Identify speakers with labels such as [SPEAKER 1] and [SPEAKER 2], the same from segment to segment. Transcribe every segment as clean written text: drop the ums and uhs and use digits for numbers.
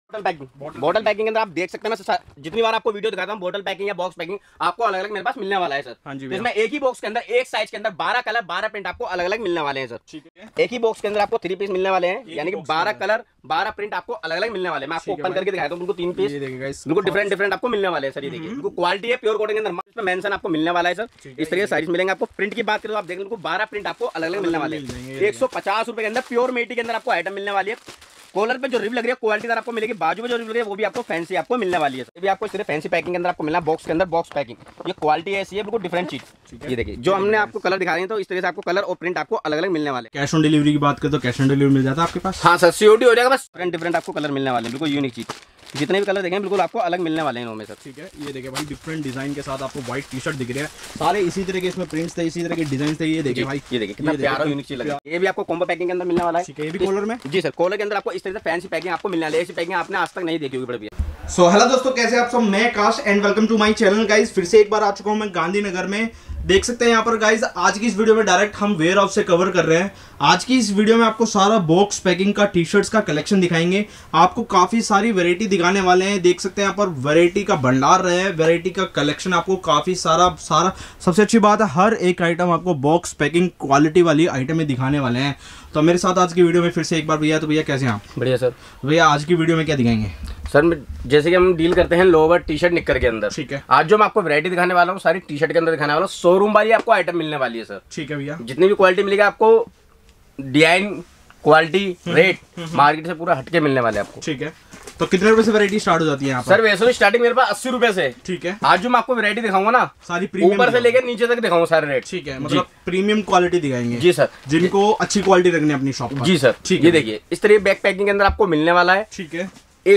[SPEAKER 1] बोतल पैकिंग के अंदर आप देख सकते हैं, मैं जितनी बार आपको वीडियो दिखाता हूँ बोतल पैकिंग या बॉक्स पैकिंग आपको अलग अलग मेरे पास मिलने वाला है सर।
[SPEAKER 2] हाँ जी,
[SPEAKER 1] तो इसमें एक ही बॉक्स के अंदर एक साइज के अंदर 12 कलर 12 प्रिंट आपको अलग अलग मिलने वाले हैं सर।
[SPEAKER 2] ठीक है,
[SPEAKER 1] एक ही बॉक्स के अंदर आपको 3 पीस मिलने वाले हैं, यानी कि 12 कलर 12 प्रिंट आपको अलग अलग मिलने वाले हैं। मैं आपको ओपन करके दिखाता हूँ, बिल्कुल 3 पीस बिल्कुल डिफरेंट आपको मिलने वाले हैं सर। ये देखिए बिल्कुल क्वालिटी है, प्योर कॉटन के अंदर मेंशन आपको मिलने वाला है सर। इस तरह के साइज मिलेंगे आपको। प्रिंट की बात करें तो आप देख लो 12 प्रिंट आपको अलग अलग मिलने वाले हैं। 150 रुपए के अंदर प्योर मेटी के अंदर आपको आइटम मिलने वाली है। कॉलर पे जो रिब लग रही है क्वालिटीदार आपको मिलेगी, बाजू में जो रिब लग रही है वो भी आपको फैंसी आपको मिलने वाली है। ये भी आपको इस तरह फैंसी पैकिंग के अंदर आपको मिलना, बॉक्स के अंदर बॉक्स पैकिंग। ये क्वालिटी ऐसी है बिल्कुल डिफरेंट चीज। ये देखिए जो हमने आपको कलर दिखा रहे हैं, तो इस तरह से आपको कलर और प्रिंट आपको अलग अलग मिलने वाले।
[SPEAKER 2] कैश ऑन डिलीवरी की बात करें तो कैश ऑन डिलीवरी मिल जाता है आपके पास?
[SPEAKER 1] हाँ सर, सीओडी हो जाएगा, बस डिफरेंट आपको कलर मिलने वाले, बिल्कुल यूनिक चीज। जितने भी कलर देखें बिल्कुल आपको अलग मिलने वाले हैं इनमें सर।
[SPEAKER 2] ठीक है, ये देखिए भाई डिफरेंट डिजाइन के साथ आपको व्हाइट टी शर्ट दिख रहे हैं, सारे इसी तरह के इसमें प्रिंट्स थे, इसी तरह के डिजाइन थे। ये देखिए भाई,
[SPEAKER 1] ये देखिए कितना प्यारा यूनिक चीज लगा। ये भी आपको कॉम्बो पैकिंग के अंदर मिलने वाला है।
[SPEAKER 2] ठीक है, ये भी कॉलर में।
[SPEAKER 1] जी सर, कॉलर के अंदर आपको इस तरह से फैंसी पैकिंग आपको मिलने वाली है। ऐसी पैकिंग आपने आज तक नहीं देखी होगी बड़े भैया।
[SPEAKER 2] सो हेलो दोस्तों, कैसे आप सब? मैं काश and welcome to my channel guys. फिर से एक बार आ चुका हूं मैं गांधीनगर में। देख सकते हैं यहाँ पर गाइस, आज की इस वीडियो में डायरेक्ट हम वेयर हाउस से कवर कर रहे हैं। आज की इस वीडियो में आपको सारा बॉक्स पैकिंग का टी शर्ट्स का कलेक्शन दिखाएंगे। आपको काफी सारी वैरायटी दिखाने वाले हैं। देख सकते हैं यहाँ पर वैरायटी का भंडार रहे हैं, वैरायटी का कलेक्शन आपको काफी सारा सबसे अच्छी बात है हर एक आइटम आपको बॉक्स पैकिंग क्वालिटी वाली आइटम में दिखाने वाले हैं। तो मेरे साथ आज की वीडियो में फिर से एक बार भैया, तो भैया कैसे हैं आप?
[SPEAKER 1] बढ़िया सर।
[SPEAKER 2] भैया आज की वीडियो में क्या दिखाएंगे
[SPEAKER 1] सर? जैसे कि हम डील करते हैं लोअर टी शर्ट निक्कर के अंदर।
[SPEAKER 2] ठीक है,
[SPEAKER 1] आज जो मैं आपको वैरायटी दिखाने वाला हूँ सारी टी शर्ट के अंदर दिखाने वाला हूँ। शोरूम वाली आपको आइटम मिलने वाली है सर।
[SPEAKER 2] ठीक है भैया,
[SPEAKER 1] जितनी भी क्वालिटी मिलेगी आपको डिजाइन क्वालिटी रेट मार्केट से पूरा हटके मिलने वाले आपको।
[SPEAKER 2] ठीक है, तो कितने रुपए से वैरायटी स्टार्ट हो जाती है यहाँ पर?
[SPEAKER 1] सर वैसे स्टार्टिंग मेरे पास 80 रुपए से।
[SPEAKER 2] ठीक है,
[SPEAKER 1] आज जो मैं आपको वैरायटी दिखाऊंगा ना
[SPEAKER 2] सारी प्रीमियम
[SPEAKER 1] ऊपर से लेकर नीचे तक दिखाऊंगा सारे रेट।
[SPEAKER 2] ठीक है, मतलब प्रीमियम क्वालिटी दिखाएंगे।
[SPEAKER 1] जी सर,
[SPEAKER 2] जिनको अच्छी क्वालिटी रखनी है अपनी शॉप पर।
[SPEAKER 1] जी सर।
[SPEAKER 2] ठीक है,
[SPEAKER 1] ये देखिए इस तरह बैक पैकिंग के अंदर आपको मिलने वाला है।
[SPEAKER 2] ठीक है,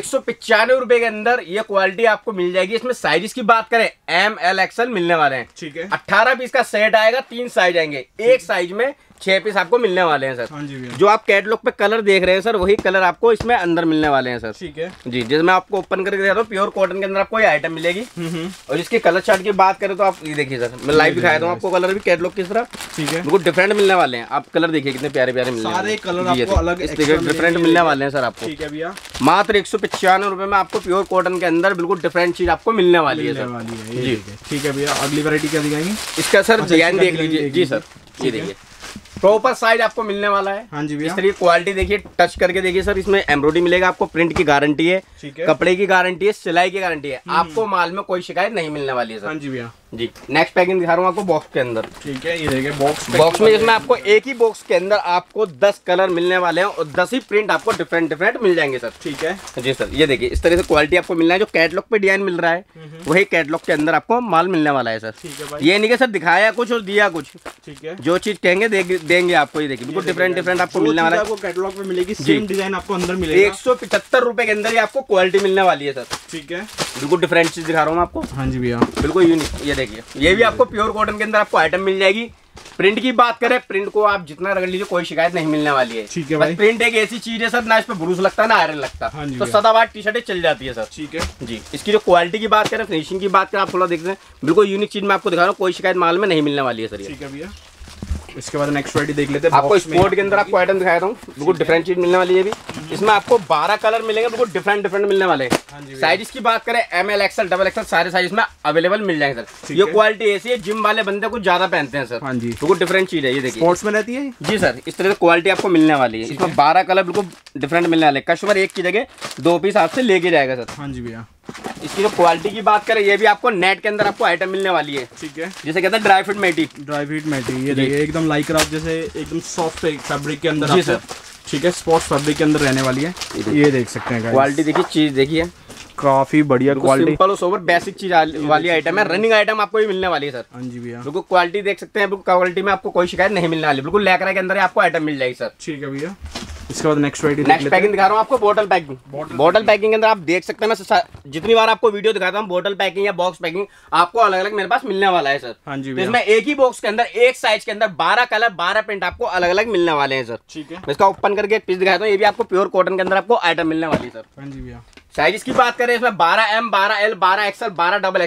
[SPEAKER 1] 195 रुपए के अंदर ये क्वालिटी आपको मिल जाएगी। इसमें साइज की बात करें एम एल एक्सएल मिलने वाले हैं।
[SPEAKER 2] ठीक है,
[SPEAKER 1] 18 पीस का सेट आएगा, 3 साइज आएंगे, एक साइज में 6 पीस आपको मिलने वाले हैं सर।
[SPEAKER 2] हाँ जी भैया,
[SPEAKER 1] जो आप कैटलॉग पे कलर देख रहे हैं सर वही कलर आपको इसमें अंदर मिलने वाले हैं सर।
[SPEAKER 2] ठीक है
[SPEAKER 1] जी, जैसे मैं आपको ओपन करके दिखाता हूँ, प्योर कॉटन के अंदर आपको ये आइटम मिलेगी। और इसके कलर चार्ट की बात करें तो आप ये देखिए सर, मैं लाइव दिखाया था आपको कलर भी कैटलॉग किस तरह।
[SPEAKER 2] ठीक है,
[SPEAKER 1] बिल्कुल डिफरेंट मिलने वाले हैं। आप कलर देखिए कितने प्यारे प्यारे मिलने
[SPEAKER 2] सारे कलर आपको अलग
[SPEAKER 1] इस तरीके डिफरेंट मिलने वाले हैं सर आपको।
[SPEAKER 2] ठीक है भैया,
[SPEAKER 1] मात्र 195 रुपए में आपको प्योर कॉटन के अंदर बिल्कुल डिफरेंट चीज आपको मिलने वाली है सर।
[SPEAKER 2] जी ठीक है भैया, अगली वैरायटी क्या दिखाएंगे?
[SPEAKER 1] इसका सर डिजाइन देख लीजिए। जी सर, ये देखिए प्रॉपर साइज आपको मिलने वाला है।
[SPEAKER 2] हाँ जी भैया,
[SPEAKER 1] इस तरीके क्वालिटी देखिए, टच करके देखिए सर, इसमें एम्ब्रॉयडरी मिलेगा आपको, प्रिंट की गारंटी है, कपड़े की गारंटी है, सिलाई की गारंटी है। आपको माल में कोई शिकायत नहीं मिलने वाली है सर।
[SPEAKER 2] हाँ जी भैया,
[SPEAKER 1] जी। नेक्स्ट पैकिंग दिखा रहा हूँ आपको बॉक्स के अंदर।
[SPEAKER 2] ठीक है, ये देखिए
[SPEAKER 1] बॉक्स में इसमें आपको एक ही बॉक्स के अंदर आपको 10 कलर मिलने वाले हैं और 10 ही प्रिंट आपको डिफरेंट मिल जाएंगे सर।
[SPEAKER 2] ठीक है
[SPEAKER 1] जी सर, ये देखिए इस तरह से क्वालिटी आपको मिलना है। जो कैटलॉग पे डिजाइन मिल रहा है वही कैटलॉग के अंदर आपको माल मिलने वाला है सर।
[SPEAKER 2] ठीक है भाई,
[SPEAKER 1] ये नहीं कि सर दिखाया कुछ और दिया कुछ।
[SPEAKER 2] ठीक है,
[SPEAKER 1] जो चीज कहेंगे देंगे आपको। ये देखिए बिल्कुल डिफरेंट आपको मिलने वाला है।
[SPEAKER 2] आपको कैटलॉग पे मिलेगी, सेम डिजाइन आपको अंदर मिलेगा।
[SPEAKER 1] 175 रुपए के अंदर ही आपको क्वालिटी मिलने वाली है सर।
[SPEAKER 2] ठीक है,
[SPEAKER 1] बिल्कुल डिफरेंट चीज दिखा रहा हूँ मैं आपको।
[SPEAKER 2] हाँ जी भैया,
[SPEAKER 1] बिल्कुल यूनिक। ये देखिए ये भी आपको प्योर कॉटन के अंदर आपको आइटम मिल जाएगी। प्रिंट की बात करें, प्रिंट को आप जितना रगड़ लीजिए कोई शिकायत नहीं मिलने वाली है।
[SPEAKER 2] ठीक है भाई,
[SPEAKER 1] प्रिंट एक ऐसी चीज है सर, ना इस पे ब्रूस लगता है ना आयरन लगता।
[SPEAKER 2] हाँ जी
[SPEAKER 1] तो सदाबहार टी शर्टें चल जाती है सर।
[SPEAKER 2] ठीक है
[SPEAKER 1] जी। इसकी जो क्वालिटी की बात करें, फिनिशिंग की बात करें, आप थोड़ा देख रहे हैं, बिल्कुल यूनिक चीज मैं आपको दिखा रहा हूँ, कोई शिकायत माल में नहीं मिलने वाली है सर।
[SPEAKER 2] ठीक है भैया, इसके बाद नेक्स्ट वैरायटी देख लेते हैं।
[SPEAKER 1] आपको स्पोर्ट के अंदर आपको आइटम दिखाया था, बिल्कुल डिफरेंट चीज मिलने वाली है भी। इसमें आपको 12 कलर मिलेंगे, बिल्कुल डिफरेंट मिलने वाले हैं। साइज की बात करें M L XL double XL सारे साइज में अवेलेबल मिल जाएंगे सर। ये क्वालिटी ऐसी है जिम वाले बंदे कुछ ज्यादा पहनते हैं सर।
[SPEAKER 2] हाँ जी,
[SPEAKER 1] बिल्कुल डिफरेंट चीज है। ये देखिए
[SPEAKER 2] स्पोर्ट्स में रहती है।
[SPEAKER 1] जी सर, इस तरह से क्वालिटी आपको मिलने वाली है। इसमें 12 कलर बिल्कुल डिफरेंट मिलने वाले। कस्टमर एक की जगह 2 पीस आपसे लेके जाएगा सर।
[SPEAKER 2] हाँ जी भैया,
[SPEAKER 1] इसकी जो क्वालिटी की बात करें, ये भी आपको नेट के अंदर आपको आइटम मिलने वाली है।
[SPEAKER 2] ठीक है,
[SPEAKER 1] जिसे कहते हैं dry fit matty.
[SPEAKER 2] Dry fit matty, ये देखिए एकदम लाइक्रा जैसे एकदम सॉफ्ट फैब्रिक के अंदर।
[SPEAKER 1] जी सर,
[SPEAKER 2] ठीक है, स्पोर्ट्स फैब्रिक के अंदर रहने वाली है। ये देख सकते हैं
[SPEAKER 1] क्वालिटी देखिए, चीज देखिए,
[SPEAKER 2] काफी बढ़िया क्वालिटी,
[SPEAKER 1] सिंपल और सोबर बेसिक चीज वाली आइटम है। रनिंग आइटम आपको ही मिलने वाली है सर।
[SPEAKER 2] हाँ जी भैया,
[SPEAKER 1] बिल्कुल क्वालिटी देख सकते हैं, बिल्कुल क्वालिटी में आपको कोई शिकायत नहीं मिलने वाली। बिल्कुल लैक्रा के अंदर आपको आइटम मिल जाएगी सर।
[SPEAKER 2] ठीक है भैया, इसके बाद नेक्स्ट वैरायटी
[SPEAKER 1] नेक्स्ट पैकिंग दिखा रहा हूँ आपको, बोतल पैकिंग। बोतल पैकिंग के अंदर आप देख सकते हैं, मैं जितनी बार आपको वीडियो दिखाता हूँ बोतल पैकिंग या बॉक्स पैकिंग आपको अलग अलग मेरे पास मिलने वाला है सर।
[SPEAKER 2] हाँ जी
[SPEAKER 1] तो इसमें एक ही बॉक्स के अंदर एक साइज के अंदर 12 कलर 12 प्रिंट आपको अलग अलग मिलने वाले हैं सर।
[SPEAKER 2] ठीक है,
[SPEAKER 1] मैं इसका ओपन करके एक पीस दिखाता हूँ। ये भी आपको प्योर कॉटन के अंदर आपको आइटम मिलने वाली है सर।
[SPEAKER 2] हाँ जी भैया,
[SPEAKER 1] साइज की बात करें, इसमें 12M 12L 12XL 12 XXL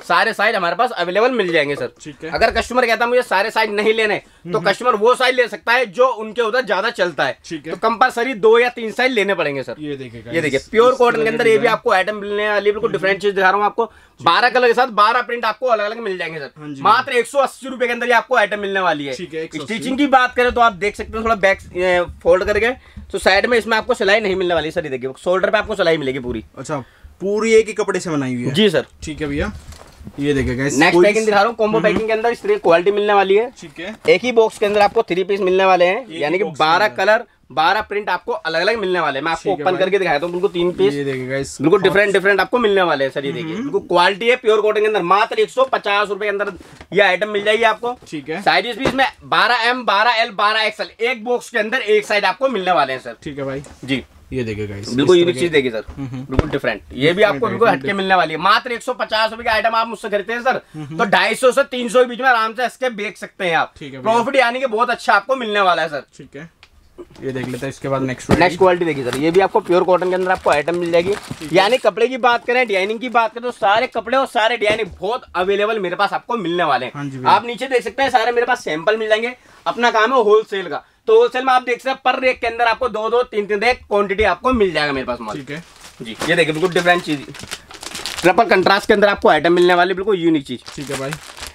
[SPEAKER 1] सारे साइज हमारे पास अवेलेबल मिल जाएंगे सर।
[SPEAKER 2] ठीक है।
[SPEAKER 1] अगर कस्टमर कहता है मुझे सारे साइज नहीं लेने तो कस्टमर वो साइज ले सकता है जो उनके उधर ज्यादा चलता है।
[SPEAKER 2] ठीक है।
[SPEAKER 1] तो कंपलसरी 2 या 3 साइज लेने पड़ेंगे सर। ये देखिए प्योर कॉटन के अंदर ये भी आपको आइटम मिलने वाली, बिल्कुल डिफरेंट चीज दिखा रहा हूँ आपको। 12 कलर के साथ 12 प्रिंट आपको अलग अलग मिल जाएंगे सर। मात्र 180 रुपए के अंदर ये आपको आइटम मिलने वाली है। स्टिचिंग की बात करें तो आप देख सकते हैं थोड़ा बैक फोल्ड करके, तो साइड में इसमें आपको सिलाई नहीं मिलने वाली सर। ये देखिए शोल्डर पे आपको सिलाई मिलेगी पूरी।
[SPEAKER 2] अच्छा, पूरी एक ही कपड़े से बनाई हुई है? जी सर। ठीक है भैया, ये देखिए गाइस।
[SPEAKER 1] नेक्स्ट पैकिंग दिखा रहा हूँ, कॉम्बो पैकिंग के अंदर इस तरह क्वालिटी मिलने वाली है।
[SPEAKER 2] ठीक है।
[SPEAKER 1] एक ही बॉक्स के अंदर आपको 3 पीस मिलने वाले हैं, यानी कि 12 कलर 12 प्रिंट आपको अलग अलग मिलने वाले हैं। मैं आपको ओपन करके दिखाता हूँ बिल्कुल 3 पीस।
[SPEAKER 2] ये देखिए गाइस,
[SPEAKER 1] बिल्कुल डिफरेंट आपको मिलने वाले हैं सर। ये देखिए बिल्कुल क्वालिटी है प्योर कॉटन के अंदर। मात्र 150 रुपए के अंदर ये आइटम मिल जाएगी आपको। ठीक है। साइजेस भी इसमें 12M 12L 12XL एक बॉक्स के अंदर एक साइज आपको मिलने वाले हैं सर। ठीक है भाई जी। ये देखिए गाइस, बिल्कुल यूनिक चीज देखिए सर, बिल्कुल डिफरेंट। ये भी आपको बिल्कुल हटके मिलने वाली है। मात्र 150 रुपए का आइटम आप मुझसे खरीदते हैं सर तो 250 से 300 के बीच में आराम से इसके बेच सकते हैं आप। प्रॉफिट यानी कि बहुत अच्छा आपको मिलने वाला है सर। ठीक है, ये देख लेते हैं। इसके बाद नेक्स्ट क्वालिटी देखिए सर, ये भी आपको प्योर कॉटन के अंदर आपको आइटम मिल जाएगी। यानी कपड़े की बात करें, डिजाइनिंग की बात करें तो सारे कपड़े और सारे डिजाइनिंग बहुत अवेलेबल मेरे पास आपको मिलने वाले हैं। आप नीचे देख सकते हैं सारे मेरे पास सैंपल मिल जाएंगे। अपना काम है होलसेल का, तो होलसेल में आप देख सकते हैं पर रेक के अंदर आपको 2-2 3-3 रेक क्वांटिटी आपको मिल जाएगा मेरे पास माल। ठीक है जी। ये देखिए बिल्कुल डिफरेंट चीज, ट्रिपल कंट्रास्ट के अंदर आपको आइटम मिलने वाली, बिल्कुल यूनिक चीज। ठीक है भाई,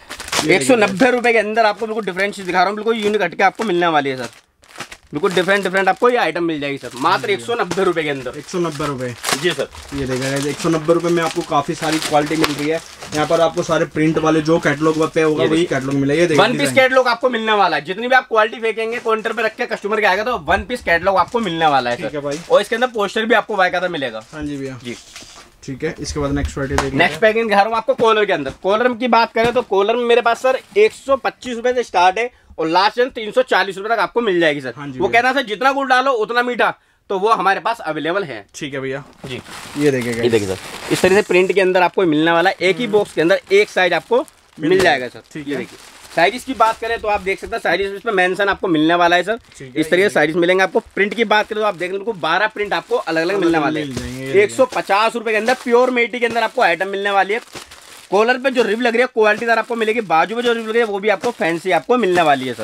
[SPEAKER 1] 190 रुपए के अंदर आपको बिल्कुल डिफरेंट चीज दिखा रहा हूँ, बिल्कुल यूनिक हटके आपको मिलने वाली है सर। बिल्कुल डिफरेंट आपको ये आइटम मिल जाएगी सर मात्र 190 रुपए के अंदर। 190 रुपए जी सर। ये देखिएगा 190 रुपए में आपको काफी सारी क्वालिटी मिल रही है। यहाँ पर आपको सारे प्रिंट वाले जो कैटलॉग पे होगा वही कैटलॉग मिलेगा। 1 पीस कैटलॉग आपको मिलने वाला है। जितनी भी आप क्वालिटी फेंकेंगे काउंटर पे रख के कस्टमर के आएगा तो 1 पीस कैटलॉग आपको मिलने वाला है। ठीक है भाई, और इसके अंदर पोस्टर भी आपको बाकायदा मिलेगा। हाँ जी भैया जी। ठीक है, इसके बाद नेक्स्ट पैकिंग दिखा रहा हूँ आपको कॉलर के अंदर। कॉलर की बात करें तो कॉलर में मेरे पास सर 125 रुपए से स्टार्ट है और लास्ट 340 रुपए तक आपको मिल जाएगी सर। वो कहना सर जितना गुड़ डालो उतना मीठा, तो वो हमारे पास अवेलेबल है। ठीक है भैया जी। ये देखिएगा, ये देखिए सर इस तरह से प्रिंट के अंदर आपको मिलने वाला है। एक ही बॉक्स के अंदर एक साइज आपको मिल जाएगा सर। ठीक है, देखिए साइज की बात करें तो आप देख सकते हैं साइज इसमें मेंशन आपको मिलने वाला है सर। इस तरह के साइज मिलेंगे आपको। प्रिंट की बात करें तो आप देख लो 12 प्रिंट आपको अलग अलग मिलने वाले हैं। 150 रुपए के अंदर प्योर मेटी के अंदर आपको आइटम मिलने वाली है। कॉलर पे जो रिब लग रही है क्वालिटीदार आपको मिलेगी। बाजू में जो रिब लग रही है वो भी आपको फैंसी आपको मिलने वाली है सर।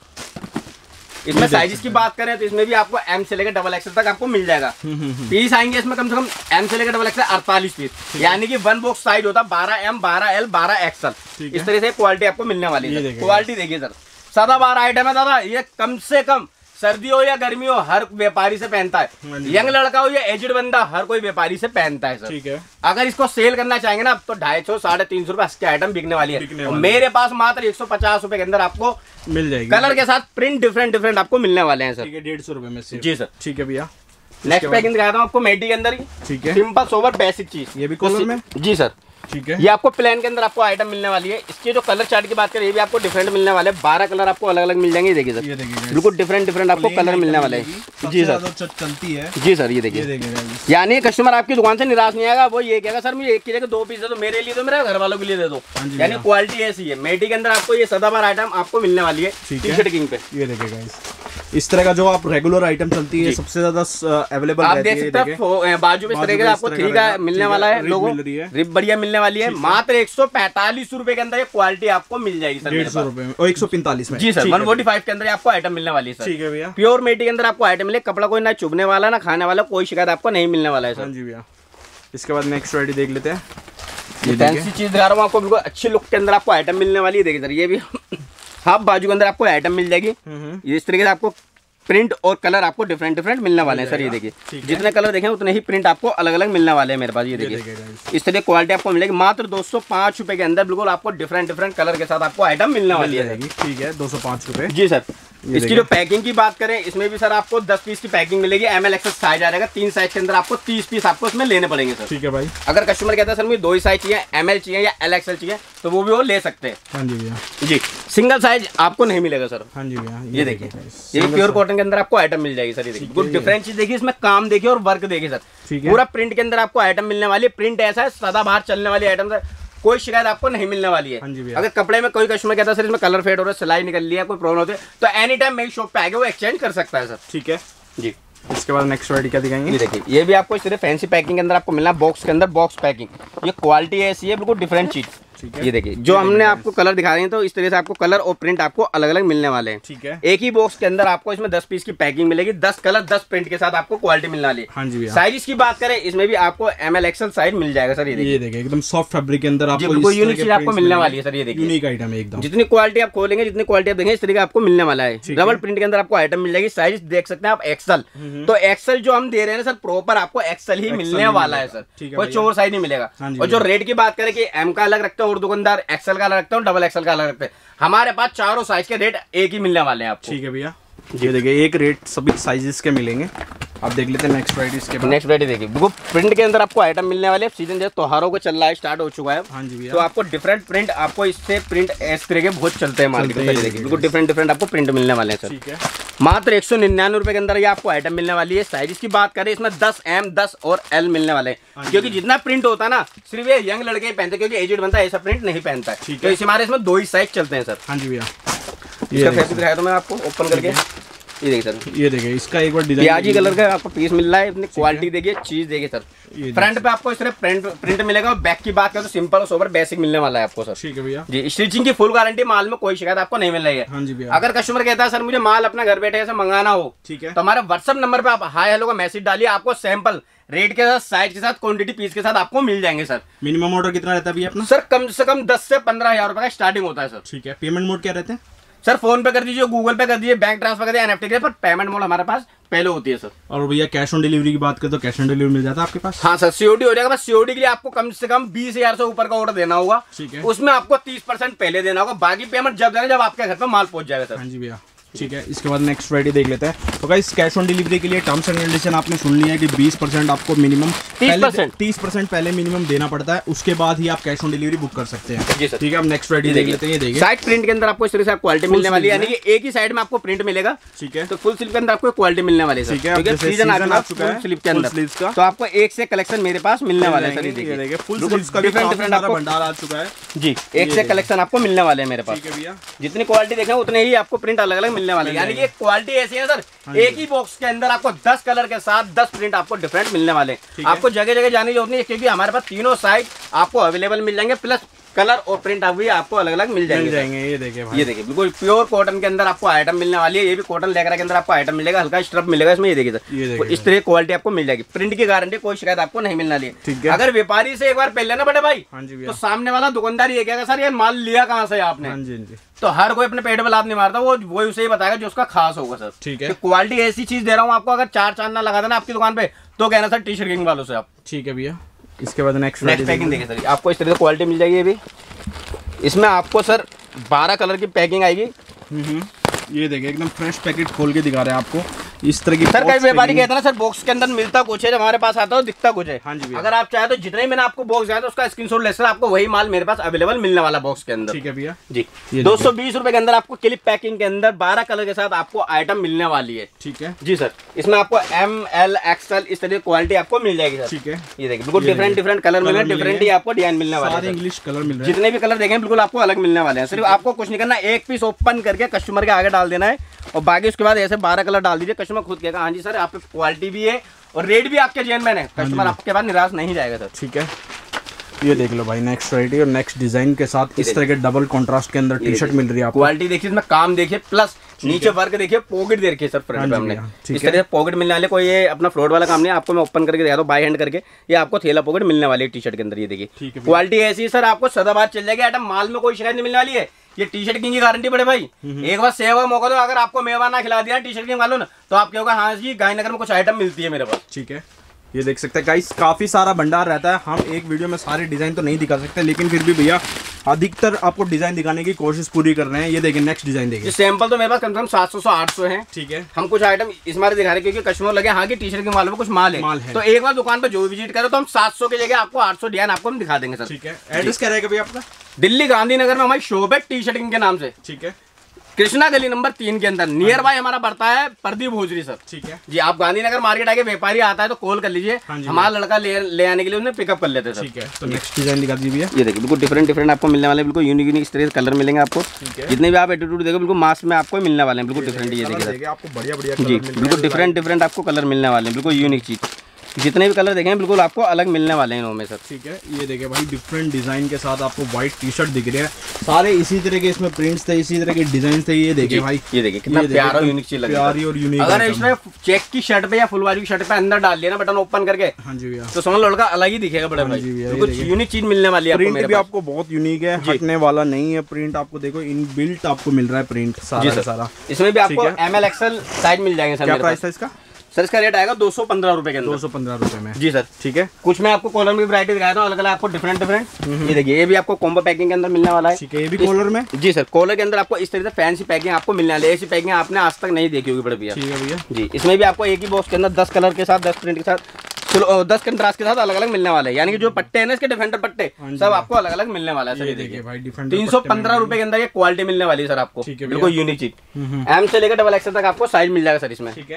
[SPEAKER 1] इसमें साइजेस की बात करें तो इसमें भी आपको एम से लेकर डबल एक्सएल तक आपको मिल जाएगा। पीस आएंगे इसमें कम से कम एम से लेकर डबल एक्सएल 48 पीस, यानी कि 1 बॉक्स साइज होता है 12M 12L 12XL। इस तरह से क्वालिटी आपको मिलने वाली है। क्वालिटी देखिए सर, सदाबहार आइटम है दादा। ये कम से कम सर्दी हो या गर्मी हो हर व्यापारी से पहनता है। यंग लड़का हो या एजड बंदा हर कोई व्यापारी से पहनता है सर। ठीक है, अगर इसको सेल करना चाहेंगे ना तो 250 350 रुपए इसके आइटम बिकने वाली है। मेरे पास मात्र 150 रुपए के अंदर आपको मिल जाएगी। कलर के साथ प्रिंट डिफरेंट आपको मिलने वाले हैं सर। ठीक है, 150 रुपए में से। जी सर। ठीक है भैया, नेक्स्ट पैकिंग दिखाता हूँ आपको मेटी के अंदर ही। ठीक है, सिंपल सोबर बेसिक चीज। ये भी कलर में? जी सर। ठीक है, ये आपको प्लान के अंदर आपको आइटम मिलने वाली है। इसके जो कलर चार्ट की बात करें ये भी आपको डिफरेंट मिलने वाले हैं। 12 कलर आपको अलग अलग मिल जाएंगे। देखिए सर, ये देखिए बिल्कुल डिफरेंट आपको कलर मिलने वाले हैं। जी सर, चलती है। जी सर, ये देखिए यानी कस्टमर आपकी दुकान से निराश नहीं आएगा। वो ये कहेगा सर मुझे एक की जगह 2 पीस दे दो, मेरे लिए तो मेरे घर वालों के लिए दे दो। यानी क्वालिटी ऐसी है। मेटी के अंदर आपको ये सदाबहार आइटम आपको मिलने वाली है टी शर्ट किंग पे। ये देखिए इस तरह का जो आप रेगुलर आइटम चलती है सबसे ज्यादा अवेलेबल आप देख सकते हैं। बाजू में इस तरह का आपको 3 का मिलने वाला है लोगो, रिब बढ़िया मिलने वाली है। मात्र 145 रुपए के अंदर ये क्वालिटी आपको मिल जाएगी सर। 150 रुपए में और 145 में। जी सर, 145 के अंदर आपको आइटम मिलने वाली है सर। ठीक है भैया, प्योर मेटी के अंदर आपको आइटम मिले। कपड़ा कोई ना चुभने वाला ना खाने वाला, कोई शिकायत आपको नहीं मिलने वाला है सर। जी भैया, इसके बाद नेक्स्ट वैरायटी देख लेते हैं। ये फैंसी चीज दिखा रहा हूँ आपको, बिल्कुल अच्छी लुक के अंदर आपको आइटम मिलने वाली है। देखिए सर, ये भी हाफ बाजू के अंदर आपको आइटम मिल जाएगी। इस तरीके से आपको प्रिंट और कलर आपको डिफरेंट मिलने वाले हैं सर। ये देखिए जितने कलर देखें उतने ही प्रिंट आपको अलग अलग मिलने वाले हैं मेरे पास। ये देखिए इस तरह क्वालिटी आपको मिलेगी मात्र 205 रुपए के अंदर। बिल्कुल आपको डिफरेंट कलर के साथ आपको आइटम मिलने वाली है। ठीक है, 205 रुपए। जी सर। इसकी जो पैकिंग की बात करें इसमें भी सर आपको 10 पीस की पैकिंग मिलेगी। ML XL साइज आ जाएगा। 3 साइज के अंदर आपको 30 पीस आपको इसमें लेने पड़ेंगे सर। ठीक है भाई, अगर कस्टमर कहता है सर मुझे 2 ही साइज चाहिए, ML चाहिए या LXL चाहिए, तो वो भी वो ले सकते हैं। हाँ जी भैया जी, सिंगल साइज आपको नहीं मिलेगा सर। हाँ जी भैया, ये देखिए ये प्योर कॉटन के अंदर आपको आइटम मिल जाएगी सर। ये देखिए कुछ डिफरेंट चीज देखिए, इसमें काम देखिए और वर्क देखिए सर। पूरा प्रिंट के अंदर आपको आइटम मिलने वाली है। प्रिंट ऐसा है सदाबहार चलने वाली आइटम सर, कोई शिकायत आपको नहीं मिलने वाली है। अगर कपड़े में कोई कस्टमर कहता है सर इसमें कलर फेड हो रहा है, सिलाई निकल लिया, कोई प्रॉब्लम होती है, तो एनी टाइम मेरी शॉप पे आके वो एक्सचेंज कर सकता है सर। ठीक है जी। इसके बाद नेक्स्ट वैरायटी क्या दिखाएंगे? ये देखिए ये भी आपको सिर्फ फैंसी पैकिंग के अंदर आपको मिलना है। बॉक्स के अंदर बॉक्स पैकिंग। ये क्वालिटी ऐसी है बिल्कुल डिफरेंट चीज। ये देखिए जो हमने आपको कलर दिखा रहे हैं, तो इस तरह से आपको कलर और प्रिंट आपको अलग अलग मिलने वाले हैं।
[SPEAKER 2] ठीक है।
[SPEAKER 1] एक ही बॉक्स के अंदर आपको इसमें 10 पीस की पैकिंग मिलेगी, 10 कलर 10 प्रिंट के साथ आपको क्वालिटी मिलने वाली है।
[SPEAKER 2] हाँ जी भैया।
[SPEAKER 1] साइज की बात करें, इसमें भी आपको ML XL साइज मिल जाएगा सर। ये देखिए
[SPEAKER 2] एकदम सॉफ्ट फैब्रिक के अंदर आपको
[SPEAKER 1] बिल्कुल यूनिक चीज आपको मिलने वाली है सर। ये देखिए
[SPEAKER 2] यूनिक आइटम है एकदम।
[SPEAKER 1] जितनी क्वालिटी आप खोलेंगे, जितनी क्वालिटी आप देंगे, इस तरीके आपको मिलने वाला है। डबल प्रिंट के अंदर आपको आइटम मिल जाएगी। साइज देख सकते हैं आप XL, तो XL जो हम दे रहे हैं सर, प्रॉपर आपको XL ही मिलने वाला है सर, कोई चोर साइज नहीं मिलेगा। और जो रेट की बात करें कि M का अलग रखते हैं और दुकानदार XL का अलग रखते हैं, डबल XL का अलग रखते हैं, हमारे पास चारों साइज के रेट एक ही मिलने वाले हैं आपको।
[SPEAKER 2] ठीक है भैया। ये देखिए एक रेट सभी साइजेस के मिलेंगे। आप देख लेते हैं नेक्स्ट वैरायटी इसके बाद।
[SPEAKER 1] नेक्स्ट वैरायटी देखिए, वो प्रिंट के अंदर आपको आइटम मिलने वाले हैं। सीजन जैसे त्योहारों को चल रहा है, स्टार्ट हो चुका है।
[SPEAKER 2] हाँ जी भैया।
[SPEAKER 1] तो आपको डिफरेंट प्रिंट, आपको इससे प्रिंट इस तरह के बहुत चलते हैं मार्केट में। देखिए बिल्कुल डिफरेंट आपको प्रिंट मिलने वाले हैं सर।
[SPEAKER 2] ठीक है।
[SPEAKER 1] मात्र 199 रुपए के अंदर ये आपको आइटम मिलने वाली है। साइज की बात करें, इसमें 10 M 10 और L मिलने वाले हैं, क्योंकि जितना प्रिंट होता है ना, सिर्फ ये यंग लड़के ही पहनते हैं, क्योंकि एजेड बनता है ऐसा प्रिंट नहीं पहनता है। तो इस हमारे इसमें 2 ही साइज चलते हैं सर।
[SPEAKER 2] हाँ जी भैया।
[SPEAKER 1] इसका फैब्रिक दिखाया तो मैं आपको ओपन करके, ये देखिए सर,
[SPEAKER 2] ये देखिए इसका एक बार डिजाइन
[SPEAKER 1] प्याजी कलर का आपको पीस मिल रहा है। अपनी क्वालिटी देखिए, चीज देखिए सर। फ्रंट पे आपको इस तरह प्रिंट मिलेगा, और बैक की बात करें तो सिंपल और सोबर बेसिक मिलने वाला है आपको सर।
[SPEAKER 2] ठीक है भैया
[SPEAKER 1] जी। स्टिचिंग की फुल गारंटी, माल में कोई शिकायत आपको नहीं मिल रही है।
[SPEAKER 2] हाँ जी भैया।
[SPEAKER 1] अगर कस्टमर कहता है सर मुझे माल अपना घर बैठे ऐसे मंगाना हो,
[SPEAKER 2] ठीक है,
[SPEAKER 1] तो हमारे व्हाट्सएप नंबर पे आप हाय हेलो का मैसेज डालिए, आपको सैंपल रेट के साथ, साइज के साथ, क्वांटिटी पीस के साथ आपको मिल जाएंगे सर।
[SPEAKER 2] मिनिमम ऑर्डर कितना रहता है भैया अपना?
[SPEAKER 1] सर कम से कम 10 से 15,000 रुपए का स्टार्टिंग होता है सर।
[SPEAKER 2] ठीक है। पेमेंट मोड क्या रहते हैं
[SPEAKER 1] सर? फोन पे कर दीजिए, गूगल पे कर दीजिए, बैंक ट्रांसफर कर दीजिए, NFT के, पर पेमेंट मोड हमारे पास पहले होती है सर।
[SPEAKER 2] और भैया कैश ऑन डिलीवरी की बात करें तो कैश ऑन डिलीवरी मिल जाता है आपके पास?
[SPEAKER 1] हाँ सर, COD हो जाएगा। बस COD के लिए आपको कम से कम 20,000 से ऊपर का ऑर्डर देना होगा।
[SPEAKER 2] ठीक है।
[SPEAKER 1] उसमें आपको 30% पहले देना होगा, बाकी पेमेंट जब देना जब आपके घर पे माल पहुंच जाएगा सर।
[SPEAKER 2] हाँ जी भैया। ठीक है। इसके बाद नेक्स्ट वैरायटी देख लेते हैं। तो गाइस कैश ऑन डिलीवरी के लिए टर्म्स एंड कंडीशन आपने सुन लिया है कि 20% आपको मिनिमम 30% पहले मिनिमम देना पड़ता है, उसके बाद ही आप कैश ऑन डिलीवरी बुक कर सकते हैं।
[SPEAKER 1] जी सर।
[SPEAKER 2] ठीक है। अब नेक्स्ट वैरायटी देख लेते हैं। ये देखिए
[SPEAKER 1] साइड प्रिंट के अंदर आपको इस तरह से क्वालिटी मिलने वाली है, यानी कि एक ही साइड में आपको प्रिंट मिलेगा।
[SPEAKER 2] ठीक है।
[SPEAKER 1] तो फुल स्लीव के अंदर आपको क्वालिटी मिलने वाली है।
[SPEAKER 2] ठीक है।
[SPEAKER 1] सीजन आ चुका है स्लीव के अंदर, तो आपको एक से कलेक्शन मेरे पास मिलने वाले हैं सर। ये देखिए फुल स्लीव का डिफरेंट आपको
[SPEAKER 2] भंडार आ चुका है
[SPEAKER 1] जी। एक से कलेक्शन आपको मिलने वाले हैं मेरे पास।
[SPEAKER 2] ठीक है भैया।
[SPEAKER 1] जितनी क्वालिटी देखें उतने ही आपको प्रिंट अलग अलग मिलने वाले हैं, यानी कि क्वालिटी ऐसी है सर, एक ही बॉक्स के अंदर आपको 10 कलर के साथ 10 प्रिंट आपको डिफरेंट मिलने वाले हैं। आपको जगह जगह जाने की जरूरत नहीं है, क्योंकि हमारे पास तीनों साइज आपको अवेलेबल मिल जाएंगे, प्लस कलर और प्रिंट भी आपको अलग अलग मिल जाएंगे।
[SPEAKER 2] ये देखिए भाई,
[SPEAKER 1] ये देखिए बिल्कुल प्योर कॉटन के अंदर आपको आइटम मिलने वाली है। ये भी कॉटन लेकर के अंदर आपको आइटम मिलेगा, हल्का स्ट्रप मिलेगा इसमें। ये देखिए सर, इस तरह क्वालिटी आपको मिल जाएगी। प्रिंट की गारंटी, कोई शिकायत आपको नहीं मिलने वाली है। अगर व्यापारी से एक बार पहले ना बड़े भाई, तो सामने वाला दुकानदार ये कहेगा सर ये माल लिया कहाँ से आपने। तो हर कोई अपने पेट पे लात नहीं मारता, वो उसे ही बताएगा जो उसका खास होगा सर।
[SPEAKER 2] ठीक है।
[SPEAKER 1] क्वालिटी ऐसी चीज दे रहा हूँ आपको, अगर 4 चांद ना लगा देना आपकी दुकान पे, तो कहना सर टी-शर्ट किंग वालों से आप।
[SPEAKER 2] ठीक है भैया। इसके बाद नेक्स्ट
[SPEAKER 1] पैकिंग देखिए सर, आपको इस तरह से क्वालिटी मिल जाएगी। ये भी इसमें आपको सर 12 कलर की पैकिंग आएगी।
[SPEAKER 2] ये देखिए एकदम फ्रेश पैकेट खोल के दिखा रहे हैं आपको इस तरह की।
[SPEAKER 1] सर कई व्यापारी कहते हैं ना सर बॉक्स के अंदर मिलता कुछ है, जब हमारे पास आता है दिखता कुछ है।
[SPEAKER 2] हाँ जी।
[SPEAKER 1] अगर आप चाहे तो जितने मैंने आपको बॉक्स दिया था उसका स्क्रीनशॉट ले सर, आपको वही माल मेरे पास अवेलेबल मिलने वाला बॉक्स के अंदर।
[SPEAKER 2] ठीक है भैया
[SPEAKER 1] जी। 220 रुपए के अंदर आपको क्लिप पैकिंग के अंदर 12 कलर के साथ आपको आइटम मिलने वाली है।
[SPEAKER 2] ठीक है
[SPEAKER 1] जी सर। इसमें आपको M L XL इस तरह की क्वालिटी आपको मिल जाएगी सर।
[SPEAKER 2] ठीक है।
[SPEAKER 1] ये देखिए बिल्कुल डिफरेंट कलर मिल रहे हैं, डिफरेंट ही आपको डिजाइन मिलने वाले हैं।
[SPEAKER 2] इंग्लिश कलर मिल रहे हैं,
[SPEAKER 1] जितने भी कलर देखें बिल्कुल आपको अलग मिलने वाले हैं। सिर्फ आपको कुछ नहीं करना, एक पीस ओपन करके कस्टमर के आगे डाल देना है, और बाकी उसके बाद ऐसे 12 कलर डाल दीजिए। कस्टमर खुद कहेगा हाँ जी सर आप पे क्वालिटी भी है और रेट भी आपके जेन्युइन है, कस्टमर आपके बाद निराश नहीं जाएगा सर।
[SPEAKER 2] ठीक है। ये देख लो भाई नेक्स्ट वैरायटी और नेक्स्ट डिजाइन के साथ इस तरह के डबल कंट्रास्ट के अंदर टी शर्ट मिल रही है आपको।
[SPEAKER 1] क्वालिटी देखिए, इसमें काम देखिए, प्लस नीचे वर्क देखिए, पॉकेट देखिए सर फ्रंट पे हमने इस तरह से पॉकेट मिलने वाले। कोई ये अपना फ्लोट वाला काम नहीं है, आपको मैं ओपन करके दिखा दूं बाय हैंड करके। ये आपको थैला पॉकेट मिलने वाली है टी शर्ट के अंदर। ये देखिए क्वालिटी ऐसी है सर, आपको सदाबहार चल जाएगी आइटम, माल में कोई शिकायत नहीं मिलने वाली है। ये टी शर्ट किंग की गारंटी बड़े भाई, एक बार सेवा का मौका दो। अगर आपको मेवा ना खिला दिया टी शर्ट किंग वालों ने, तो आप कहोगे हाँ जी गांधीनगर में कुछ आइटम मिलती है मेरे पास।
[SPEAKER 2] ठीक है। ये देख सकते हैं गाइस, काफी सारा भंडार रहता है। हम एक वीडियो में सारे डिजाइन तो नहीं दिखा सकते, लेकिन फिर भी भैया अधिकतर आपको डिजाइन दिखाने की कोशिश पूरी कर रहे हैं। ये देखिए नेक्स्ट डिजाइन देखिए।
[SPEAKER 1] सैंपल तो मेरे पास कम से कम 700 से 800 है।
[SPEAKER 2] ठीक है।
[SPEAKER 1] हम कुछ आइटम इस बार दिखा रहे हैं क्योंकि कस्टमर लगे हाँ कि टी शर्ट के माल में कुछ माल है। तो एक बार दुकान पर जो विजिट करो तो हम 700 की जगह आपको 800 डिजाइन आपको हम दिखा देंगे सर।
[SPEAKER 2] ठीक है। एड्रेस क्या रहेगा भैया आपका?
[SPEAKER 1] दिल्ली गांधीनगर में हमारी शॉप है टी शर्ट किंग के नाम से।
[SPEAKER 2] ठीक है।
[SPEAKER 1] कृष्णा गली नंबर 3 के अंदर नियर बाय हमारा पड़ता है प्रदीप भोजरी सर।
[SPEAKER 2] ठीक है
[SPEAKER 1] जी। आप गांधीनगर मार्केट आके व्यापारी आता है तो कॉल कर लीजिए, हमारा लड़का ले आने के लिए उन्हें पिकअप कर लेते हैं सर।
[SPEAKER 2] ठीक है। तो नेक्स्ट डिजाइन दिखा दीजिए। ये
[SPEAKER 1] देखिए बिल्कुल डिफरेंट आपको मिलने वाले, बिल्कुल यूनिक इस तरह के कलर मिलेंगे आपको। जितने भी आप एटीट्यूड देखो बिल्कुल मास्क में आपको मिलने वाले हैं, बिल्कुल डिफरेंट। ये देखिए
[SPEAKER 2] आपको बढ़िया
[SPEAKER 1] जी बिल्कुल डिफरेंट आपको कलर मिलने वाले हैं, बिल्कुल यूनिक चीज। जितने भी कलर देखें बिल्कुल आपको अलग मिलने वाले हैं इनमें सर।
[SPEAKER 2] ठीक है, ये देखिए भाई डिफरेंट डिजाइन के साथ आपको व्हाइट टी शर्ट दिख रहे हैं, सारे इसी तरह के इसमें प्रिंट्स थे, इसी तरह के डिजाइन थे। ये देखिए भाई,
[SPEAKER 1] ये देखिए कितना प्यारा और यूनिक चीज लग रहा है,
[SPEAKER 2] प्यारी और यूनिक।
[SPEAKER 1] अगर इसमें चेक की शर्ट पे या फुल वाली की शर्ट पे अंदर डाल लिया ना बटन ओपन करके,
[SPEAKER 2] हाँ जी भैया,
[SPEAKER 1] तो समझ लो लड़का अलग ही दिखेगा बड़े भाई। बिल्कुल यूनिक चीज मिलने वाली है।
[SPEAKER 2] प्रिंट भी आपको बहुत यूनिक है, हटने वाला नहीं है प्रिंट। आपको देखो इन बिल्ट आपको मिल रहा है प्रिंट सारा।
[SPEAKER 1] इसमें भी आपको ML XL साइज मिल जाएंगे सर।
[SPEAKER 2] क्या प्राइस है इसका?
[SPEAKER 1] सर इसका रेट आएगा 215 रुपए के अंदर।
[SPEAKER 2] 215 रुपए में
[SPEAKER 1] जी सर।
[SPEAKER 2] ठीक है,
[SPEAKER 1] कुछ मैं आपको कॉलर में वैरायटी दिखाया था अलग अलग आपको डिफरेंट। ये देखिए ये भी आपको कॉम्बो पैकिंग के अंदर मिलने वाला है।
[SPEAKER 2] ठीक है, ये भी कॉलर में।
[SPEAKER 1] जी सर, कॉलर के अंदर आपको इस तरह से फैंसी पैकिंग आपको मिलने वाली है। ऐसी पैकिंग आपने आज तक नहीं देखी होगी बड़े भैया।
[SPEAKER 2] ठीक है भैया
[SPEAKER 1] जी, इसमें भी आपको एक ही बॉक्स के अंदर 10 कलर के साथ, 10 प्रिंट के साथ, 10 कंट्रास्ट के साथ अलग अलग मिलने वाले हैं। यानी कि जो पट्टे हैं ना इसके डिफरेंट पट्टे सब आपको अलग अलग मिलने वाला है सर। ये देखिए
[SPEAKER 2] भाई डिफरेंट
[SPEAKER 1] 315 रुपए के अंदर ये क्वालिटी मिलने वाली है सर आपको।
[SPEAKER 2] ठीक है,
[SPEAKER 1] बिल्कुल यूनिक चीज। M से लेकर XXL तक आपको साइज मिल जाएगा सर इसमें।
[SPEAKER 2] ठीक है,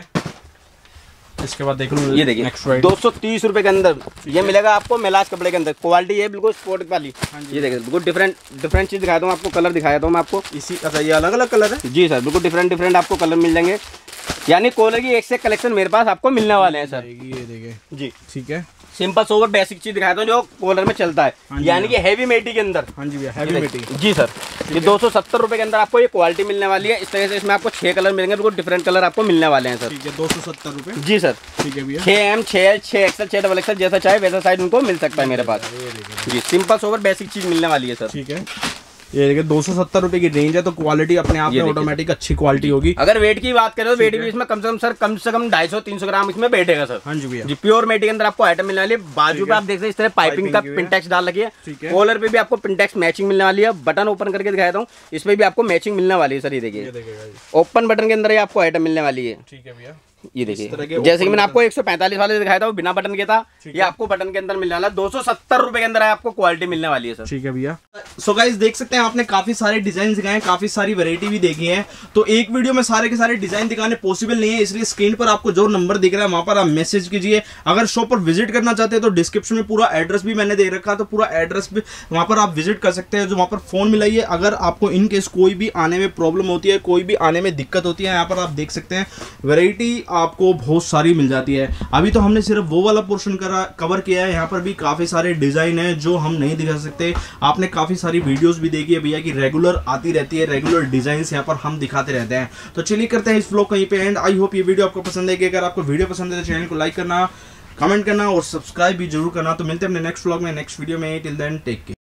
[SPEAKER 2] इसके बाद देख लो
[SPEAKER 1] ये देखिए 230 रुपए के अंदर ये मिलेगा आपको मेलाज कपड़े के अंदर। क्वालिटी ये बिल्कुल स्पोर्ट वाली। ये देखिए बिल्कुल डिफरेंट चीज दिखाया था आपको, कलर दिखाया था मैं आपको
[SPEAKER 2] इसी। अच्छा, ये अलग अलग कलर है?
[SPEAKER 1] जी सर, बिल्कुल डिफरेंट आपको कलर मिल जाएंगे। यानी कॉलर की एक से कलेक्शन मेरे पास आपको मिलने वाले हैं सर।
[SPEAKER 2] ये देखिए
[SPEAKER 1] जी।
[SPEAKER 2] ठीक है,
[SPEAKER 1] सिंपल सोवर बेसिक चीज दिखाया था जो कॉलर में चलता है, यानी कि हैवी मेटी के अंदर।
[SPEAKER 2] हाँ जी भैया, हैवी मेटी।
[SPEAKER 1] जी सर, ये 270 रुपए के अंदर आपको ये क्वालिटी मिलने वाली है। इस तरह से इसमें आपको 6 कलर मिलेंगे, बिल्कुल डिफरेंट कलर आपको मिलने वाले हैं सर।
[SPEAKER 2] ठीक है, 270 रुपए।
[SPEAKER 1] जी सर।
[SPEAKER 2] ठीक है भैया,
[SPEAKER 1] 6M, 6L, 6XL, 6XXL जैसा चाहे वैसा साइज उनको मिल सकता है मेरे पास। जी, सिंपल सोवर बेसिक चीज मिलने वाली है सर।
[SPEAKER 2] ठीक है, ये देखिए 270 रुपए की रेंज है, तो क्वालिटी अपने आप में ऑटोमेटिक अच्छी क्वालिटी होगी।
[SPEAKER 1] अगर वेट की बात करें तो वेट भी इसमें कम से कम 250-300 ग्राम इसमें बैठेगा सर।
[SPEAKER 2] हाँ जी भैया,
[SPEAKER 1] जी, प्योर मेटी के अंदर आपको आइटम मिलने वाली है। बाजू पे आप देख सकते हैं इस तरह पाइपिंग का पिनटेक्स डाल रखी है। कॉलर पे भी आपको पिनटेक्स मैचिंग मिलने वाली है। बटन ओपन करके दिखाता हूँ, इसमें भी आपको मैचिंग मिलने वाली है सर। ये देखिए ओपन बटन के अंदर ही आपको आइटम मिलने वाली है।
[SPEAKER 2] ठीक है भैया,
[SPEAKER 1] ये देखिए जैसे कि मैंने आपको 145 वाले दिखाया था वो बिना बटन के था, ये आपको बटन के अंदर मिलने वाला है। 270 रुपए के अंदर है आपको क्वालिटी मिलने वाली है सर।
[SPEAKER 2] ठीक है भैया। सो गाइस देख सकते हैं आपने काफी सारे डिजाइन दिखाए, काफी सारी वैरायटी भी देखी है। तो एक वीडियो में सारे के सारे डिजाइन दिखाने पॉसिबल नहीं है, इसलिए स्क्रीन पर आपको जो नंबर दिख रहा है वहां पर आप मैसेज कीजिए। अगर शॉप पर विजिट करना चाहते हैं तो डिस्क्रिप्शन में पूरा एड्रेस भी मैंने दे रखा है, तो पूरा एड्रेस भी वहां पर आप विजिट कर सकते हैं। जो वहां पर फोन मिलाइए, अगर आपको इन केस कोई भी आने में प्रॉब्लम होती है, कोई भी आने में दिक्कत होती है, यहाँ पर आप देख सकते हैं वैरायटी आपको बहुत सारी मिल जाती है। अभी तो हमने सिर्फ वो वाला पोर्शन कवर किया है, यहाँ पर भी काफी सारे डिजाइन है जो हम नहीं दिखा सकते। आपने काफी सारी वीडियोस भी देखी है भैया कि रेगुलर आती रहती है, रेगुलर डिजाइंस यहाँ पर हम दिखाते रहते हैं। तो चलिए करते हैं इस व्लॉग कहीं पे एंड। आई होप ये वीडियो आपको पसंद आएगी। अगर आपको वीडियो पसंद है तो चैनल को लाइक करना, कमेंट करना और सब्सक्राइब भी जरूर करना। तो मिलते हैं अपने नेक्स्ट व्लॉग में, नेक्स्ट वीडियो में। Till then take care.